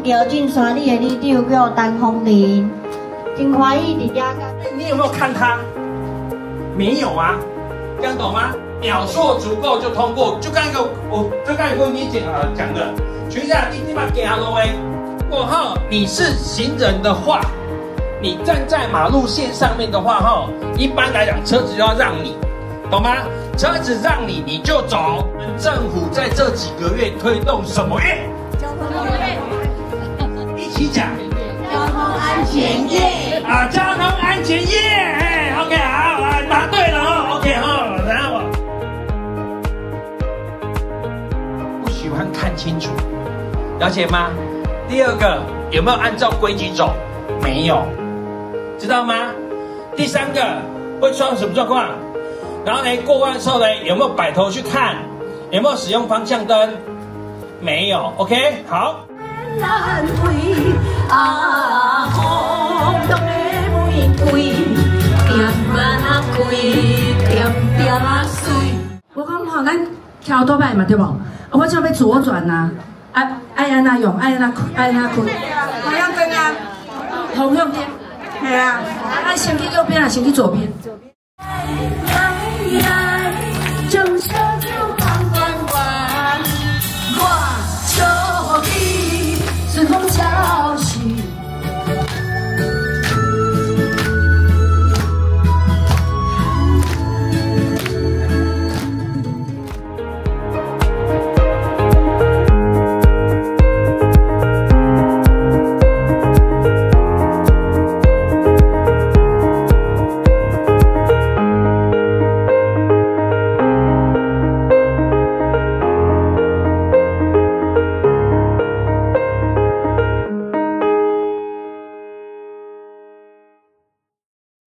桥进山里的里长叫陈凤玲，真欢喜伫遐。 你有没有看他？没有啊，这样懂吗？秒数足够就通过，就刚才跟你讲的，学校你立马给他路诶。如果你是行人的话，你站在马路线上面的话一般来讲车子就要让你，懂吗？车子让你你就走。政府在这几个月推动什么月？交通月。一起讲。 交通安全夜啊，交通安全夜，OK， 好，答对了，OK 然后不喜欢看清楚，了解吗？第二个有没有按照规矩走？没有，知道吗？第三个会出现什么状况？然后呢，过弯的时候呢，有没有摆头去看？有没有使用方向灯？没有 ，OK， 好。 我讲咱桥多摆嘛对不？我这要左转呐，爱安那用，爱安那开，方向灯啊，方向灯，系啊，先去右边啊，先去左边。